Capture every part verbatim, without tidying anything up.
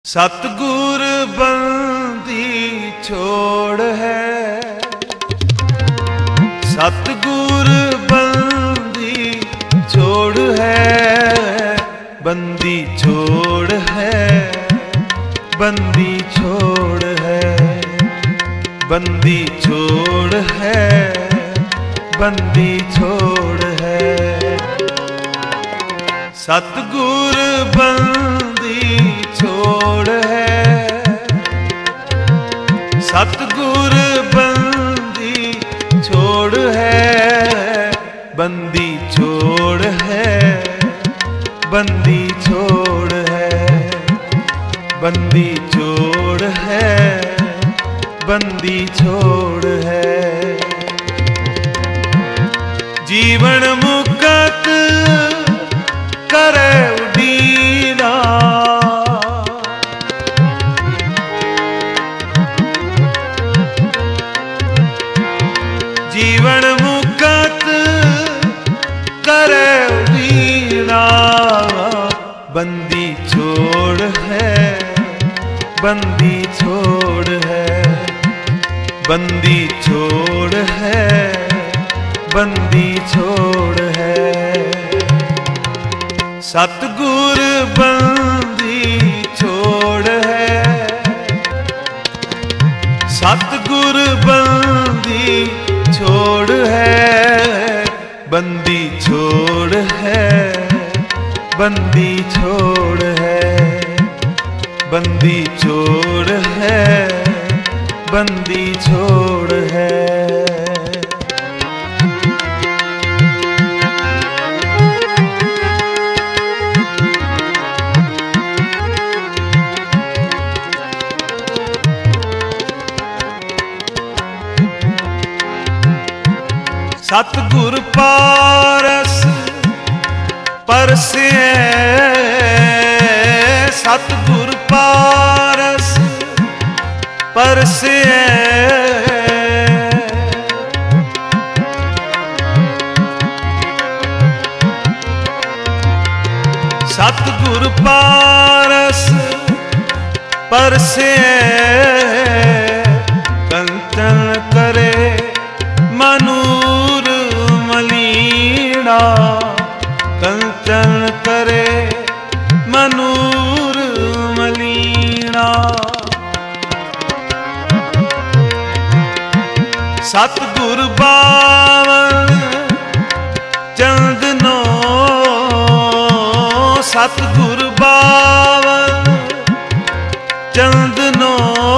सतगुर बंदी छोड़ है, सतगुर बंदी छोड़ है, बंदी छोड़ है, बंदी छोड़ है, बंदी छोड़ है, बंदी छोड़ है। सतगुर बंदी छोड़ है, सतगुर बंदी छोड़ है, बंदी छोड़ है, बंदी छोड़ है, बंदी छोड़ है, बंदी छोड़ है। जीवन मुक्त करे उडीना, जीवन मुक्त करे उडीना, बंदी छोड़ है, बंदी छोड़ है, बंदी छोड़ है, बंदी छोड़ है। सतगुर बंदी छोड़ है, सतगुर बंदी छोड़ है, बंदी छोड़ है, बंदी छोड़ है, बंदी छोड़ है, बंदी छोड़ है। सतगुर पारस परसे, सतगुर पारस परसे, सतगुर पारस परसे, कंचन करे मनूर मलीना, कंचन करे मनूर मलीना। सतगुर बावन चंदनो, सतगुर बावन चंदनो,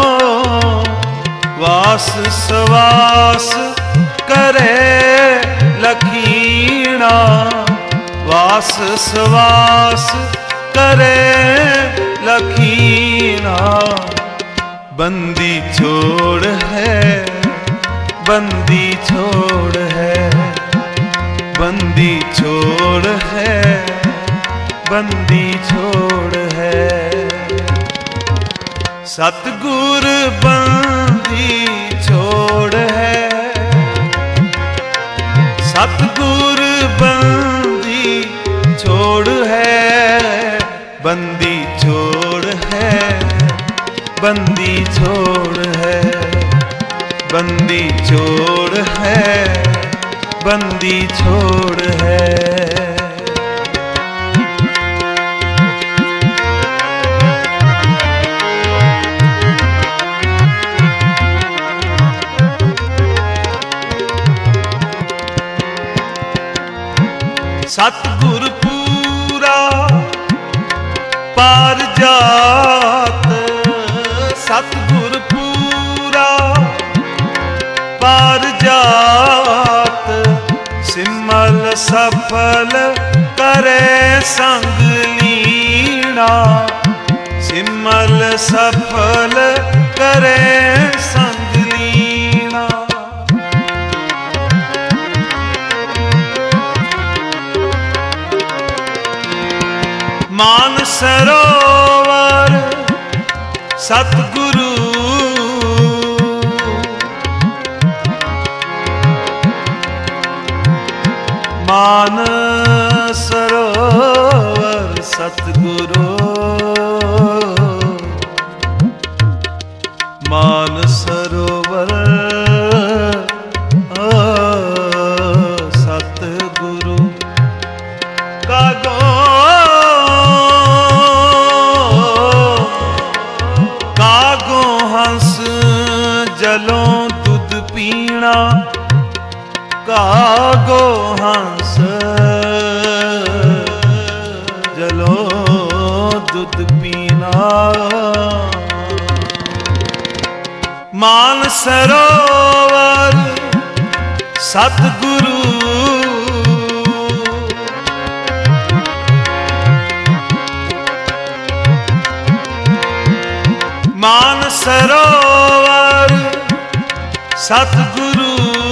वास सवास करे लखीना, वास सवास करे लखीना। बंदी छोड़ है, बंदी छोड़ है, बंदी छोड़ है, बंदी छोड़ है। सतगुर बंदी छोड़ है, सतगुर बंदी छोड़ है, बंदी छोड़ है, बंदी छोड़ है, बंदी छोड़ है, बंदी छोड़ है। सतगुर पूरा पार जात, सतगुर पूरा पार जात, सिमल सफल करे संग लीना, सिमल सफल करे संग लीना। मान सरोवर सतगुरु, मान सरोवर सतगुरु, मान सरोवर सतगुरु कागो कागो हंस जलों दूध पीना कागो हंस जलों दूध पीना मान सरोवर सतगुरु मान सरोवर सतगुरु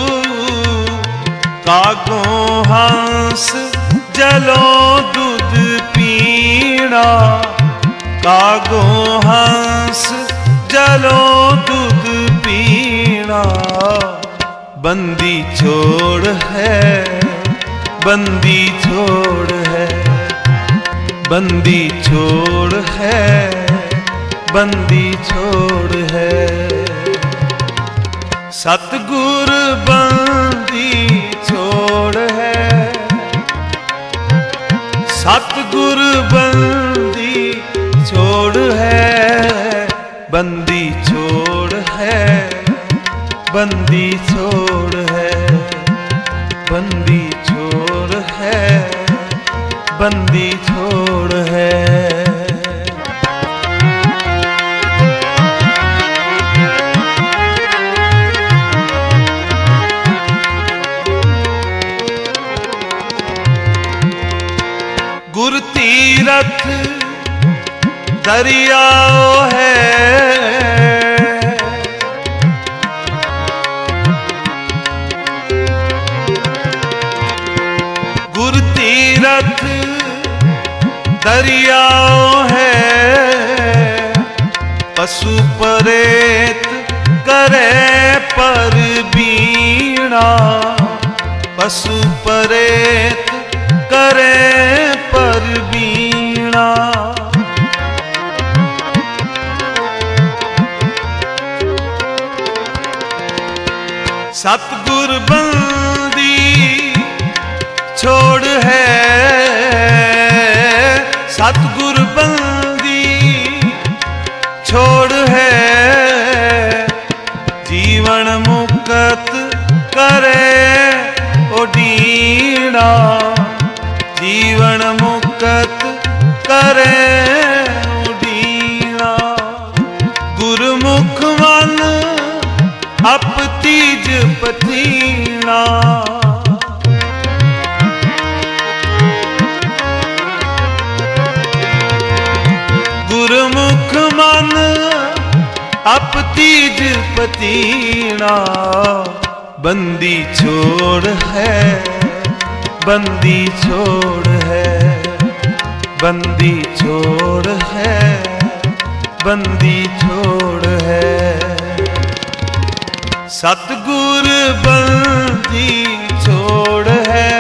कागो हंस जलों दूध पीना कागो हंस जलों दूध पीना बंदी छोड़ है बंदी छोड़ है बंदी छोड़ है बंदी छोड़ है सतगुर बंदी छोड़ है सतगुर बंदी छोड़ है बंदी छोड़ है बंदी छोड़ है बंदी छोड़ है बंदी छोड़ है गुर तीरथ दरियाओ है गुर तीरथ दरियाओ है पशु परेत करे पर बीणा पशु परेत करे पर बीणा सतगुर बंदी छोड़ है सतगुर बंदी छोड़ है जीवन मुक्त करे ओडीना जीवन मुक्त करे ओडीना गुरमुख मन अप तीज पतीना गुरमुख मन अप तीज पतीना बंदी छोड़ है बंदी छोड़ है बंदी छोड़ है बंदी छोड़ है सतगुर बंदी छोड़ है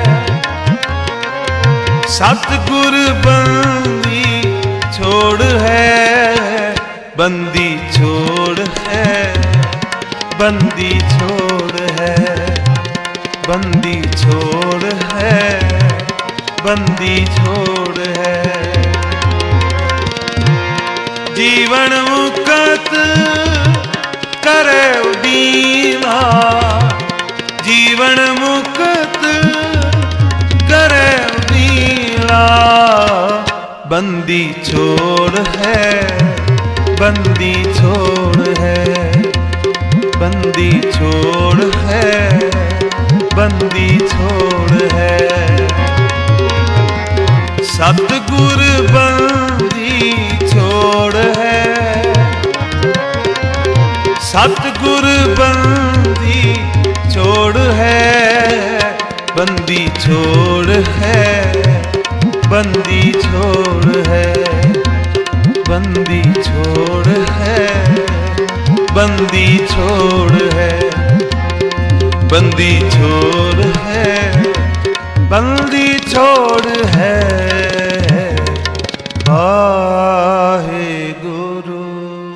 सतगुर बंदी छोड़ है बंदी छोड़ है बंदी छोड़ है बंदी छोड़ है बंदी छोड़ है जीवन मुक्त करे उदीना जीवन मुक्त करे उदीना बंदी छोड़ है बंदी छोड़ है बंदी छोड़ है बंदी छोड़ है सतगुर बंदी छोड़ है सतगुर बंदी छोड़ है बंदी छोड़ है बंदी छोड़ है बंदी छोड़ है बंदी छोड़ है बंदी छोड़ है बंदी छोड़ है वाहे गुरु।